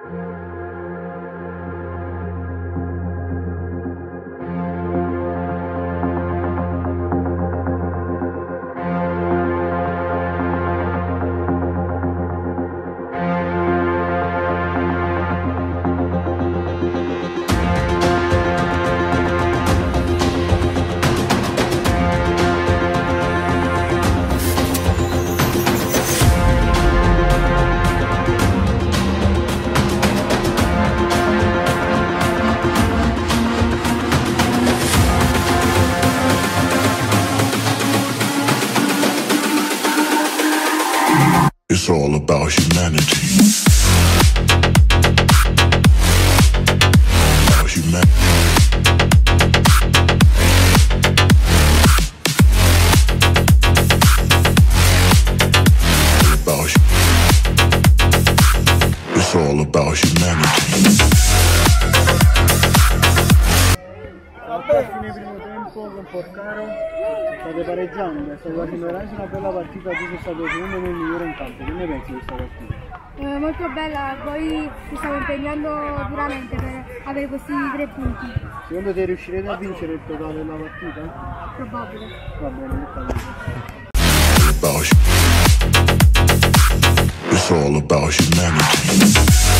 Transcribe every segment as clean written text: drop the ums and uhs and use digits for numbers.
It's all about humanity. About humanity. It's all about humanity. Alla fine primo tempo con Porcaro state pareggiando, state facendo veramente una bella partita, tu sei stato secondo me il migliore in campo. Che ne pensi di questa partita? Molto bella, poi ci stiamo impegnando duramente per avere questi 3 punti. Secondo te riuscirete a vincere il totale della partita? Probabile. Va bene, It's all about humanity.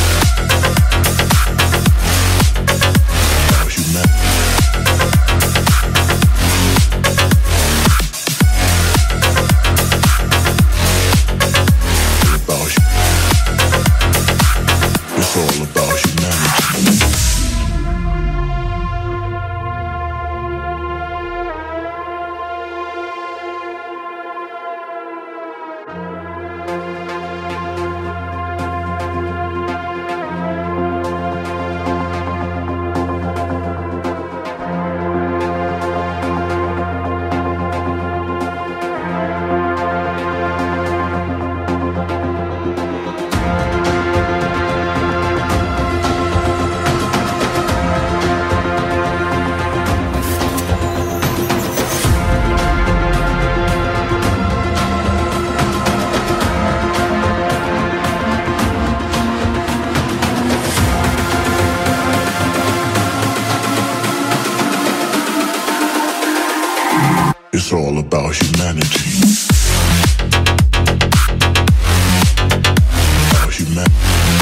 It's all about humanity. About humanity.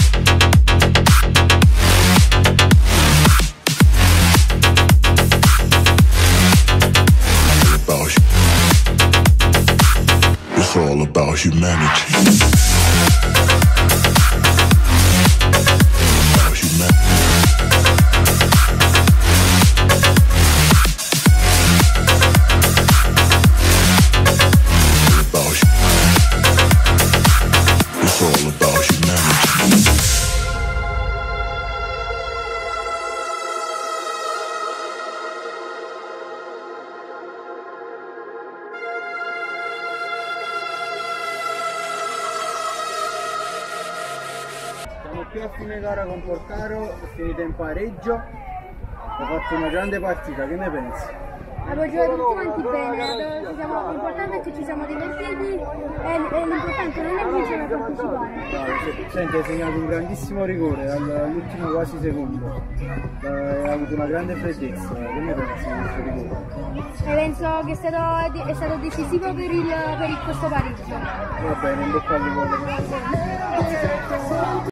It's all about humanity. Siamo qui a fine gara con Porcaro, è finita in pareggio, ha fatto una grande partita, che ne pensi? Abbiamo giocato tutti quanti bene, l'importante è che ci siamo divertiti e l'importante non è vincere ma partecipare. Senti, hai segnato un grandissimo rigore all'ultimo quasi secondo, hai avuto una grande freddezza, che ne pensi di questo rigore? Penso che è stato decisivo per questo pareggio. Va bene, in bocca al lupo.